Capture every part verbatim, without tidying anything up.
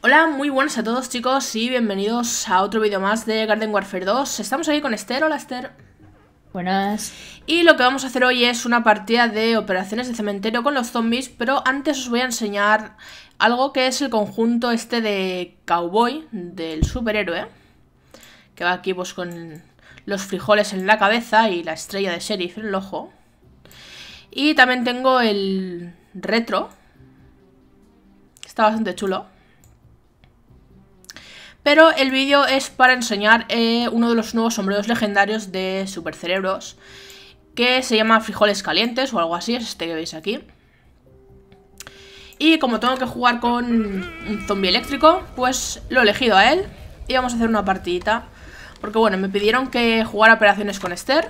Hola, muy buenas a todos chicos y bienvenidos a otro vídeo más de Garden Warfare dos. Estamos aquí con Esther. Hola Esther. Buenas. Y lo que vamos a hacer hoy es una partida de operaciones de cementerio con los zombies, pero antes os voy a enseñar algo que es el conjunto este de cowboy del superhéroe, que va aquí pues con los frijoles en la cabeza y la estrella de sheriff en el ojo. Y también tengo el retro, que está bastante chulo. Pero el vídeo es para enseñar eh, uno de los nuevos sombreros legendarios de Super Cerebros, que se llama frijoles calientes o algo así, es este que veis aquí. Y como tengo que jugar con un zombie eléctrico, pues lo he elegido a él y vamos a hacer una partidita. Porque bueno, me pidieron que jugara operaciones con Esther.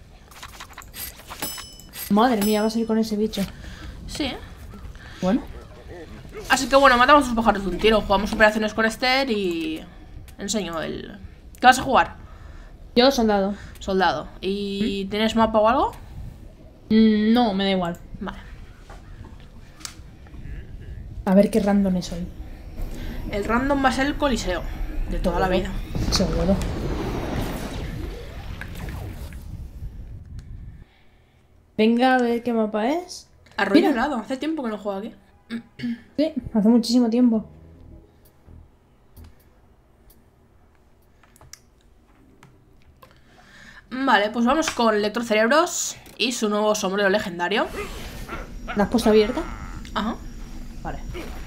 Madre mía, vas a ir con ese bicho. Sí. Bueno. Así que bueno, matamos dos pájaros de un tiro. Jugamos operaciones con Esther y enseño el... ¿Qué vas a jugar? Yo, soldado. Soldado. ¿Y ¿Mm? tienes mapa o algo? Mm, no, me da igual. Vale. A ver qué random es hoy. El random va a ser el coliseo de toda la vida. Seguro. Venga, a ver qué mapa es. Arroyo helado. Hace tiempo que no juego aquí. Sí, hace muchísimo tiempo. Vale, pues vamos con Electrocerebros y su nuevo sombrero legendario. ¿La has puesto abierta? Ajá. Vale.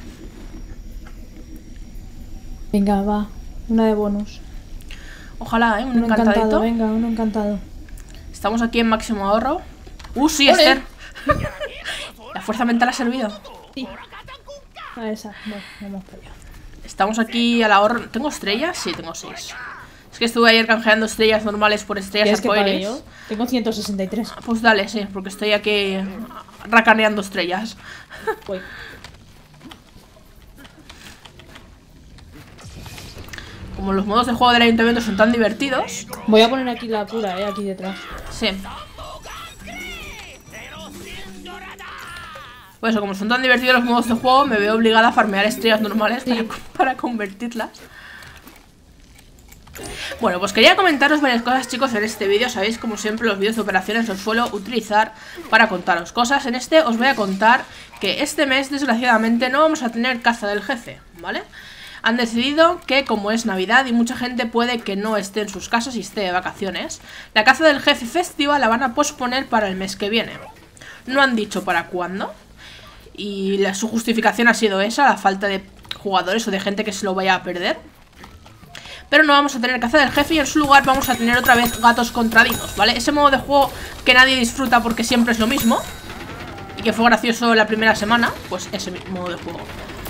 Venga, va. Una de bonus. Ojalá, ¿eh? Un Uno encantadito. encantado, venga, uno encantado. Estamos aquí en máximo ahorro. ¡Uh, sí, ¡Ole! Esther! La fuerza mental ha servido. Sí. A esa. Bueno, vamos para allá. Estamos aquí al ahorro. ¿Tengo estrellas? Sí, tengo seis. Es que estuve ayer canjeando estrellas normales por estrellas arcoíris. Yo tengo ciento sesenta y tres. Pues dale, sí, porque estoy aquí racaneando estrellas. Voy. Como los modos de juego del ayuntamiento son tan divertidos. Voy a poner aquí la cura, eh, aquí detrás. Sí. Pues eso, como son tan divertidos los modos de juego, me veo obligada a farmear estrellas normales, sí, para, para convertirlas. Bueno, pues quería comentaros varias cosas, chicos, en este vídeo. Sabéis, como siempre, los vídeos de operaciones los suelo utilizar para contaros cosas. En este os voy a contar que este mes, desgraciadamente, no vamos a tener caza del jefe, ¿vale? Han decidido que, como es Navidad y mucha gente puede que no esté en sus casas y esté de vacaciones, la caza del jefe festiva la van a posponer para el mes que viene. No han dicho para cuándo. Y la, su justificación ha sido esa, la falta de jugadores o de gente que se lo vaya a perder. Pero no vamos a tener caza del jefe y en su lugar vamos a tener otra vez gatos contra dinos, ¿vale? Ese modo de juego que nadie disfruta porque siempre es lo mismo y que fue gracioso la primera semana, pues ese modo de juego.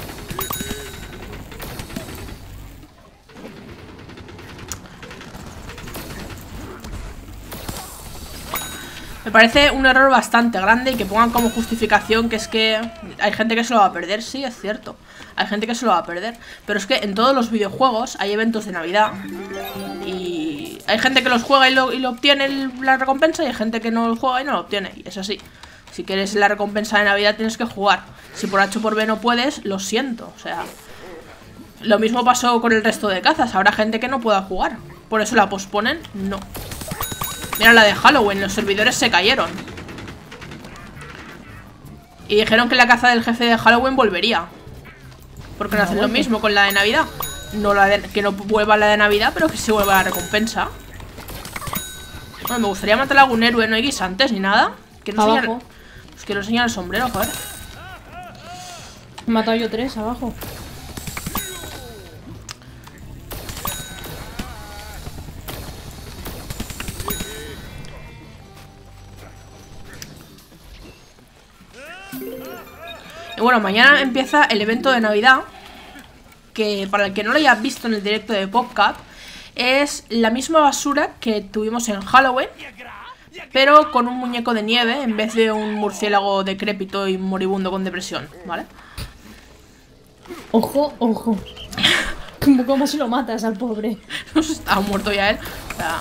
Me parece un error bastante grande y que pongan como justificación que es que hay gente que se lo va a perder. Sí, es cierto. Hay gente que se lo va a perder. Pero es que en todos los videojuegos hay eventos de Navidad. Y hay gente que los juega y lo, y lo obtiene la recompensa. Y hay gente que no lo juega y no lo obtiene. Y es así. Si quieres la recompensa de Navidad tienes que jugar. Si por H o por B no puedes, lo siento. O sea, lo mismo pasó con el resto de cazas. Habrá gente que no pueda jugar. ¿Por eso la posponen? No. Mira la de Halloween, los servidores se cayeron. Y dijeron que la caza del jefe de Halloween volvería. Porque no hacen lo mismo con la de Navidad. No la de, que no vuelva la de Navidad, pero que se vuelva la recompensa. Bueno, me gustaría matar a algún héroe, no hay guisantes ni nada. Que no enseñar, pues quiero enseñar el sombrero, joder. He matado yo tres abajo. Y bueno, mañana empieza el evento de Navidad, que para el que no lo haya visto en el directo de PopCap, es la misma basura que tuvimos en Halloween, pero con un muñeco de nieve en vez de un murciélago decrépito y moribundo con depresión, ¿vale? Ojo, ojo. ¿Cómo si lo matas al pobre? No sé, estaba muerto ya él. O sea...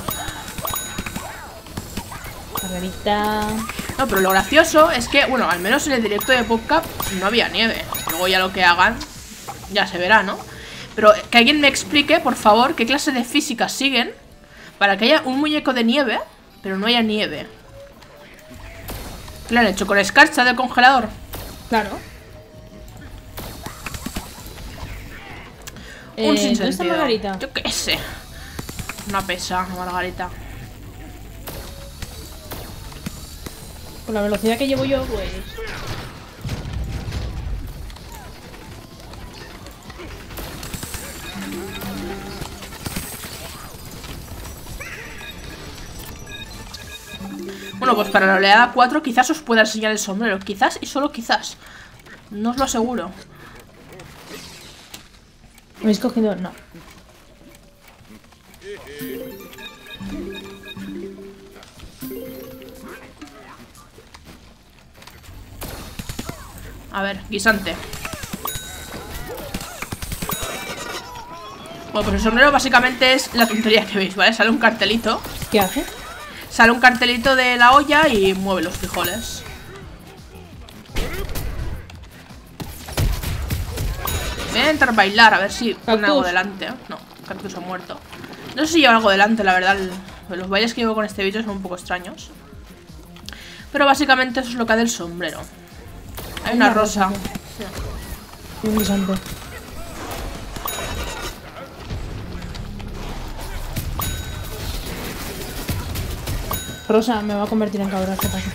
Carrerita. No, pero lo gracioso es que, bueno, al menos en el directo de PopCap no había nieve. Luego ya lo que hagan ya se verá, ¿no? Pero que alguien me explique, por favor, qué clase de física siguen para que haya un muñeco de nieve, pero no haya nieve. ¿Qué le han hecho? ¿Con escarcha del congelador? Claro. Un Eh, sinsentido. ¿Dónde está Margarita? Yo qué sé. Una pesa, Margarita. Con la velocidad que llevo yo, pues... Bueno, pues para la oleada cuatro quizás os pueda enseñar el sombrero. Quizás y solo quizás. No os lo aseguro. ¿Me habéis cogido? No. A ver, guisante. Bueno, pues el sombrero básicamente es la tontería que veis, ¿vale? Sale un cartelito. ¿Qué hace? Sale un cartelito de la olla y mueve los frijoles. Voy a intentar bailar, a ver si pone algo delante. No, Cactus ha muerto. No sé si lleva algo delante, la verdad. Los bailes que llevo con este vídeo son un poco extraños. Pero básicamente eso es lo que hace el sombrero. Hay una rosa. Y un guisante. Rosa, me va a convertir en cabra, ¿qué pasa?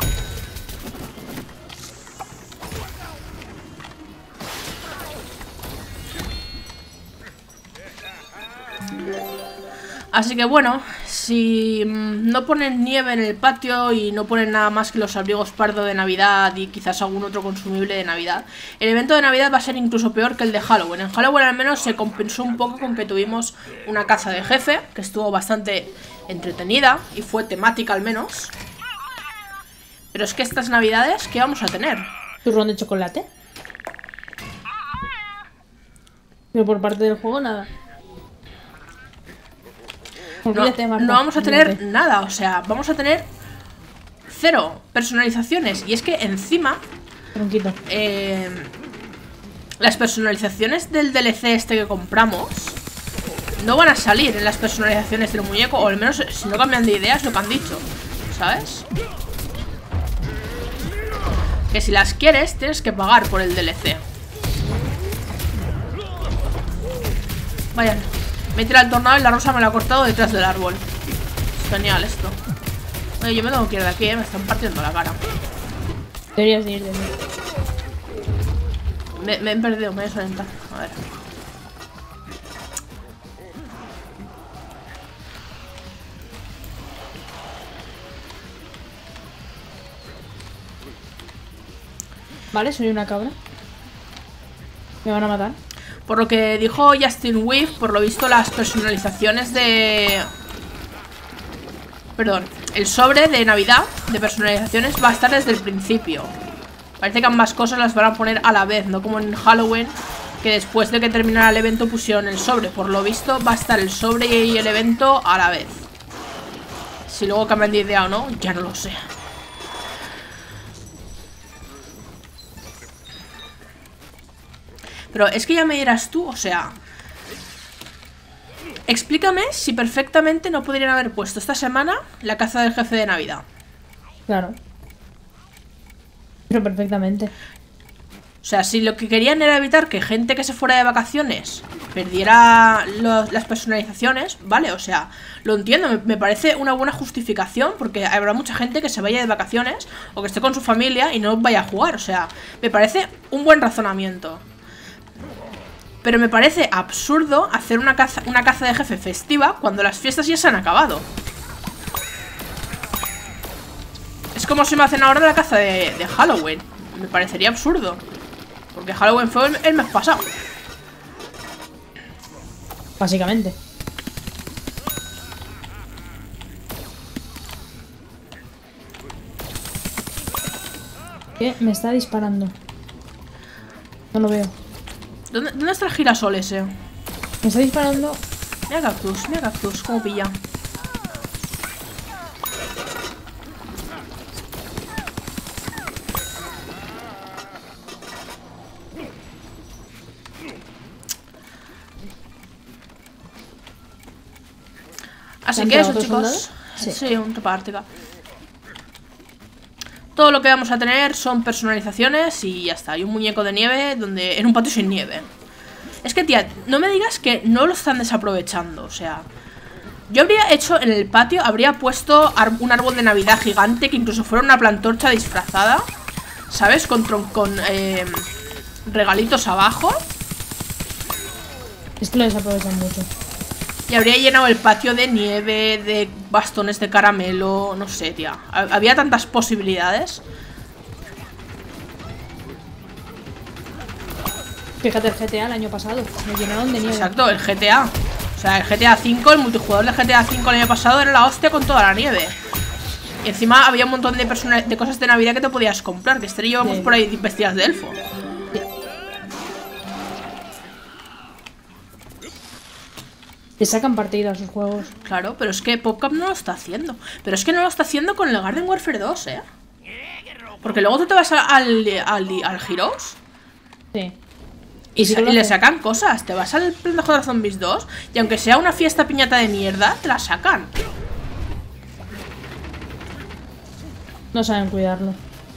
Así que bueno, si mmm, no ponen nieve en el patio y no ponen nada más que los abrigos pardo de Navidad y quizás algún otro consumible de Navidad, el evento de Navidad va a ser incluso peor que el de Halloween. En Halloween al menos se compensó un poco con que tuvimos una caza de jefe, que estuvo bastante entretenida y fue temática al menos. Pero es que estas Navidades, ¿qué vamos a tener? ¿Turrón de chocolate? Pero por parte del juego, nada. No, no vamos a tener nada, o sea, vamos a tener cero personalizaciones. Y es que encima eh, las personalizaciones del D L C este que compramos no van a salir en las personalizaciones del muñeco. O al menos si no cambian de idea es lo que han dicho, ¿sabes? Que si las quieres tienes que pagar por el D L C. Vayan. Me he tirado el tornado y la rosa me la ha cortado detrás del árbol. Es genial esto. Oye, yo me tengo que ir de aquí, ¿eh? Me están partiendo la cara. Deberías de ir de mí. Me, me he perdido, me he desorientado. A ver. Vale, soy una cabra. Me van a matar. Por lo que dijo Justin Weave, por lo visto las personalizaciones de... Perdón, el sobre de Navidad de personalizaciones va a estar desde el principio. Parece que ambas cosas las van a poner a la vez, no como en Halloween, que después de que terminara el evento pusieron el sobre. Por lo visto va a estar el sobre y el evento a la vez. Si luego cambian de idea o no, ya no lo sé. Pero es que ya me dirás tú, o sea... Explícame si perfectamente no podrían haber puesto esta semana la caza del jefe de Navidad. Claro. Pero perfectamente. O sea, si lo que querían era evitar que gente que se fuera de vacaciones perdiera lo, las personalizaciones, vale, o sea, lo entiendo, me, me parece una buena justificación, porque habrá mucha gente que se vaya de vacaciones o que esté con su familia y no vaya a jugar, o sea, me parece un buen razonamiento. Pero me parece absurdo hacer una caza, una caza de jefe festiva cuando las fiestas ya se han acabado. Es como si me hacen ahora la caza de, de Halloween. Me parecería absurdo. Porque Halloween fue el, el mes pasado. Básicamente. ¿Qué? Me está disparando. No lo veo. ¿Dónde, ¿Dónde está el girasol ese? Me está disparando. Mira Cactus, mira Cactus, cómo pilla. Así ¿Han que eso, pegado chicos. otros Sí, soldados? Sí. un repártica. Todo lo que vamos a tener son personalizaciones y ya está. Hay un muñeco de nieve donde en un patio sin nieve. Es que, tía, no me digas que no lo están desaprovechando. O sea, yo habría hecho en el patio, habría puesto un árbol de Navidad gigante que incluso fuera una plantorcha disfrazada, ¿sabes? Con, con eh, regalitos abajo. Esto lo desaprovechan mucho. Y habría llenado el patio de nieve, de bastones de caramelo, no sé, tía. Había tantas posibilidades. Fíjate el G T A el año pasado, lo llenaron de nieve. Exacto, el G T A. O sea, el G T A cinco, el multijugador del G T A cinco el año pasado era la hostia con toda la nieve. Y encima había un montón de, de cosas de Navidad que te podías comprar. Que Esther y yo vamos Sí. por ahí vestidas de elfo. Le sacan partido a sus juegos. Claro, pero es que PopCap no lo está haciendo. Pero es que no lo está haciendo con el Garden Warfare dos, ¿eh? Porque luego tú te vas a- al, al, al Heroes Sí. y, sí sa- que lo y le hace. sacan cosas. Te vas al Planta J Zombies dos y aunque sea una fiesta piñata de mierda, te la sacan. No saben cuidarlo.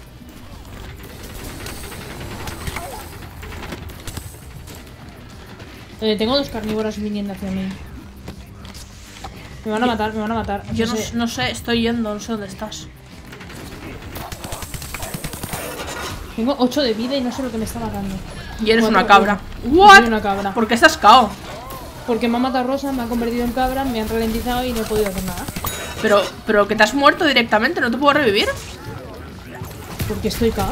Eh, tengo dos carnívoros viniendo hacia mí. Me van a matar, me van a matar. Yo no, sé. no sé, estoy yendo, no sé dónde estás. Tengo ocho de vida y no sé lo que me está matando. Y eres Cuatro, una cabra. uno. ¿What? Soy una cabra. ¿Por qué estás cao? Porque me ha matado Rosa, me ha convertido en cabra, me han ralentizado y no he podido hacer nada. Pero, pero que te has muerto directamente, ¿no te puedo revivir? Porque estoy cao.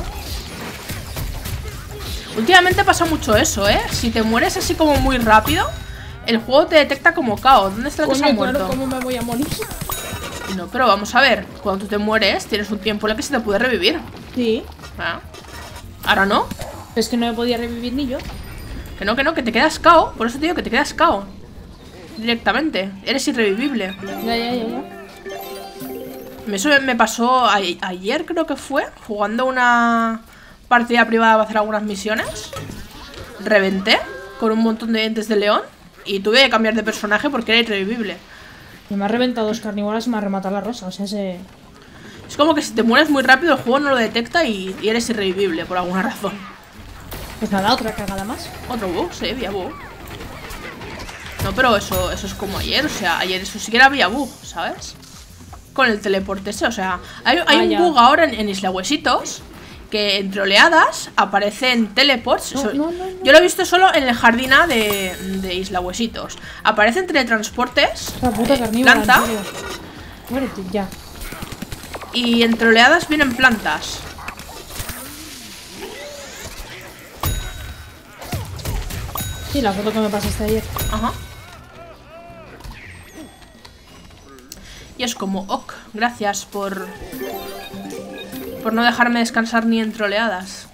Últimamente pasa mucho eso, ¿eh? Si te mueres así como muy rápido, el juego te detecta como cao. ¿Dónde está el que se ha Coño, muerto? claro, ¿cómo me voy a morir? No, pero vamos a ver. Cuando tú te mueres, tienes un tiempo en el que se te puede revivir. Sí. Ah. Ahora no. Es que no me podía revivir ni yo. Que no, que no, que te quedas cao. Por eso te digo que te quedas cao. Directamente. Eres irrevivible. Ya, ya, ya, ya. Eso me pasó a ayer, creo que fue, jugando una partida privada para hacer algunas misiones. Reventé con un montón de dientes de león y tuve que cambiar de personaje porque era irrevivible. Y me ha reventado dos carnívoras y me ha rematado la Rosa. O sea, ese... Es como que si te mueres muy rápido el juego no lo detecta y, y eres irrevivible por alguna razón. Pues nada, otra cagada más. Otro bug, sí, había bug. No, pero eso, eso es como ayer, o sea, ayer eso sí que había bug, ¿sabes? Con el teleporte ese, o sea, hay, hay Ah, un ya. bug ahora en, en Isla Huesitos que entre oleadas aparecen teleports. No, Eso- no, no, no. Yo lo he visto solo en el jardín A de, de Isla Huesitos. Aparecen teletransportes, Esa puta eh, carnívora, planta, en serio. Muérete, ya. y entre oleadas vienen plantas. Sí, la foto que me pasaste ayer. Ajá. Y es como, ok, gracias por por no dejarme descansar ni entre oleadas.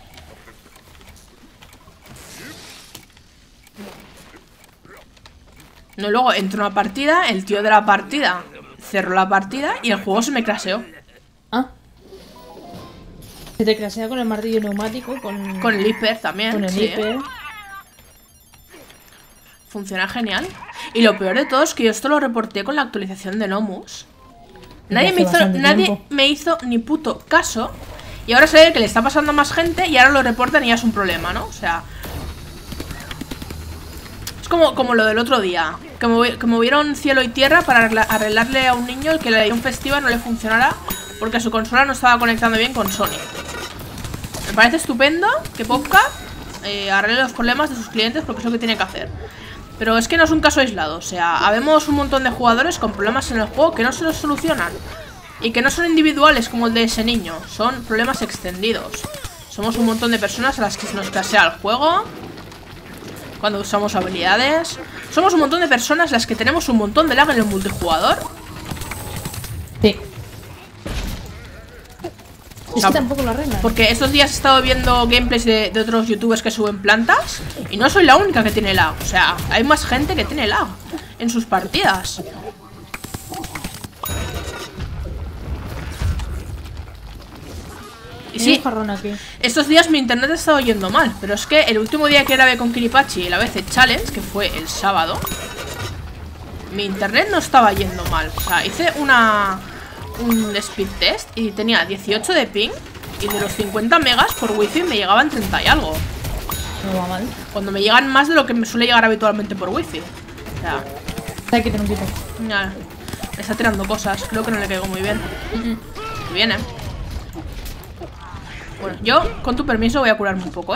No, luego entró una partida, el tío de la partida cerró la partida y el juego se me craseó. Ah. Se te crasea con el martillo neumático, con, Con el hiper también. con el sí. hiper. Funciona genial. Y lo peor de todo es que yo esto lo reporté con la actualización de Nomus. Nadie, hace me hizo, bastante nadie tiempo. me hizo ni puto caso. Y ahora se ve que le está pasando a más gente y ahora lo reportan y ya es un problema, ¿no? O sea... Es como, como lo del otro día. Que, movi- que movieron cielo y tierra para arregla- arreglarle a un niño el que le dio un festival no le funcionara porque su consola no estaba conectando bien con Sony. Me parece estupendo que Popcat eh, arregle los problemas de sus clientes porque es lo que tiene que hacer. Pero es que no es un caso aislado. O sea, habemos un montón de jugadores con problemas en el juego que no se los solucionan. Y que no son individuales como el de ese niño. Son problemas extendidos. Somos un montón de personas a las que se nos clasea el juego cuando usamos habilidades. Somos un montón de personas las que tenemos un montón de lag en el multijugador. Sí. Es sea, que tampoco lo arreglan. Porque estos días he estado viendo gameplays de, de otros youtubers que suben plantas y no soy la única que tiene lag. O sea, hay más gente que tiene lag en sus partidas. Y Hay sí, un jarrón aquí. estos días mi internet ha estado yendo mal. Pero es que el último día que grabé con Kiripachi y la vez Challenge, que fue el sábado, mi internet no estaba yendo mal. O sea, hice una un speed test y tenía dieciocho de ping. Y de los cincuenta megas por wifi me llegaban treinta y algo. No va mal. Cuando me llegan más de lo que me suele llegar habitualmente por wifi. O sea, hay que tener un tipo. Ya, me está tirando cosas. Creo que no le caigo muy bien. Mm-mm. Muy bien, eh. Bueno, yo, con tu permiso, voy a curarme un poco, eh.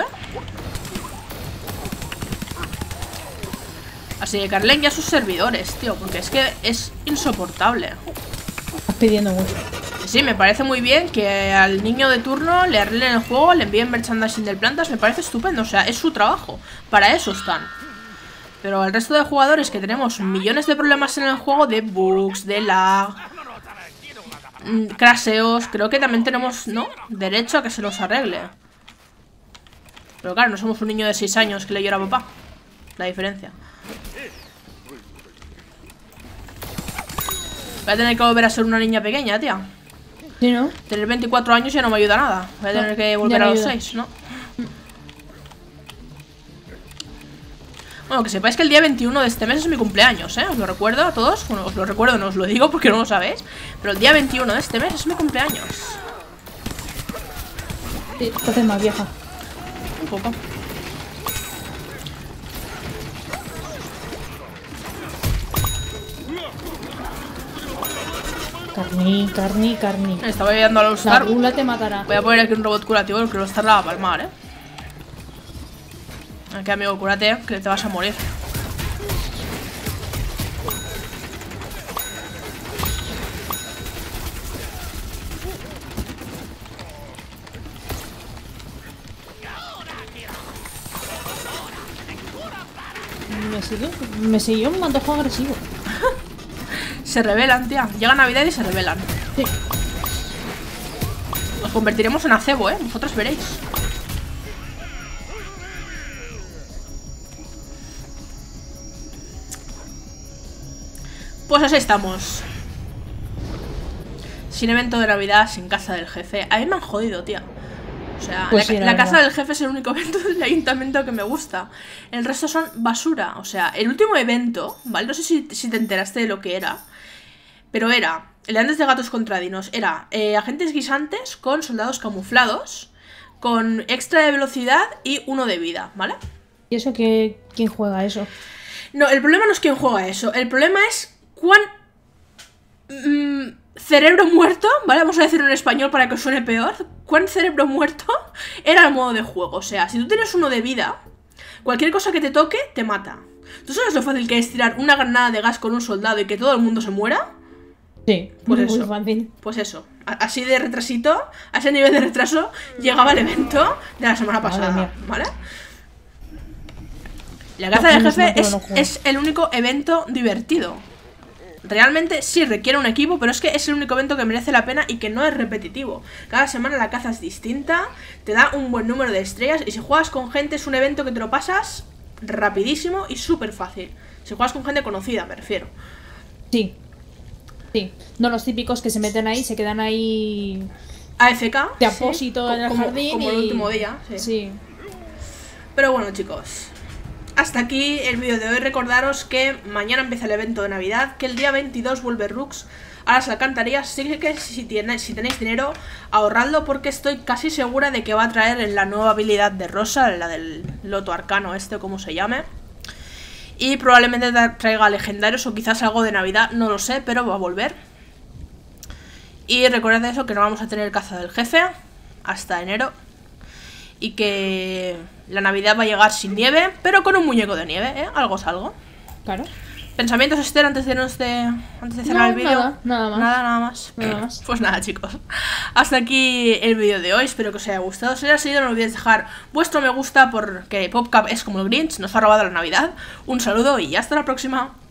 Así que Carlen ya sus servidores, tío. Porque es que es insoportable. Estás pidiendo mucho. Sí, me parece muy bien que al niño de turno le arreglen el juego, le envíen merchandising del Plantas, me parece estupendo, o sea, es su trabajo, para eso están. Pero al resto de jugadores que tenemos millones de problemas en el juego, de bugs, de lag, crasheos, creo que también tenemos, ¿no?, derecho a que se los arregle. Pero claro, no somos un niño de seis años que le llora a papá, la diferencia. Voy a tener que volver a ser una niña pequeña, tía. ¿Sí, no? Tener veinticuatro años ya no me ayuda a nada. Voy a tener No, que volver no a los ayuda. seis, ¿no? Bueno, que sepáis que el día veintiuno de este mes es mi cumpleaños, ¿eh? Os lo recuerdo a todos. Bueno, os lo recuerdo, no os lo digo porque no lo sabéis. Pero el día veintiuno de este mes es mi cumpleaños. Sí, te haces más vieja. Un poco. Carni, carni, carni. Estaba ayudando a los La Star. gula te matará. Voy a poner aquí un robot curativo, el que lo Star la va a palmar, ¿eh? Aquí, amigo, cúrate, que te vas a morir. Me sigue, me siguió un antojo agresivo. Se rebelan, tía. Llega Navidad y se rebelan. Sí. Nos convertiremos en acebo, ¿eh? Vosotros veréis. Pues así estamos. Sin evento de Navidad, sin casa del jefe. A mí me han jodido, tía. O sea, Pues la, sí, la la verdad. casa del jefe es el único evento del ayuntamiento que me gusta. El resto son basura. O sea, el último evento, ¿vale? No sé si, si te enteraste de lo que era. Pero era, el de antes de Gatos contra Dinos, era eh, agentes guisantes con soldados camuflados, con extra de velocidad y uno de vida, ¿vale? ¿Y eso que quién juega eso? No, el problema no es quién juega eso. El problema es cuán... mm, cerebro muerto, ¿vale? Vamos a decirlo en español para que os suene peor. Cuán cerebro muerto era el modo de juego. O sea, si tú tienes uno de vida, cualquier cosa que te toque, te mata. ¿Tú sabes lo fácil que es tirar una granada de gas con un soldado y que todo el mundo se muera? Sí, Pues muy eso. fácil. Pues eso, a- así de retrasito, a ese nivel de retraso, llegaba el evento de la semana Madre pasada, mía. ¿vale? La caza No, del no, jefe no, pero es, no juego. es el único evento divertido. Realmente sí requiere un equipo, pero es que es el único evento que merece la pena y que no es repetitivo. Cada semana la caza es distinta, te da un buen número de estrellas y si juegas con gente es un evento que te lo pasas rapidísimo y súper fácil. Si juegas con gente conocida, me refiero. Sí. Sí. No los típicos que se meten ahí, se quedan ahí A F K. de sí, apósito en el como, jardín. como y... el último día, sí. Sí. Pero bueno, chicos, hasta aquí el vídeo de hoy. Recordaros que mañana empieza el evento de Navidad, que el día veintidós vuelve Rux a las alcantarillas. Así que si, tiene, si tenéis dinero, ahorradlo porque estoy casi segura de que va a traer en la nueva habilidad de Rosa, la del loto arcano este, como se llame. Y probablemente tra- traiga legendarios o quizás algo de Navidad, no lo sé, pero va a volver. Y recordad eso, que no vamos a tener caza del jefe hasta enero. Y que la Navidad va a llegar sin nieve, pero con un muñeco de nieve, ¿eh? Algo es algo. Claro. ¿Pensamientos, Esther, antes de, nos de, antes de cerrar No, el vídeo? nada, nada más. Nada, nada más. Nada más. Pues nada, chicos. Hasta aquí el vídeo de hoy. Espero que os haya gustado. Si os ha sido, no olvidéis dejar vuestro me gusta porque PopCap es como el Grinch, nos ha robado la Navidad. Un saludo y hasta la próxima.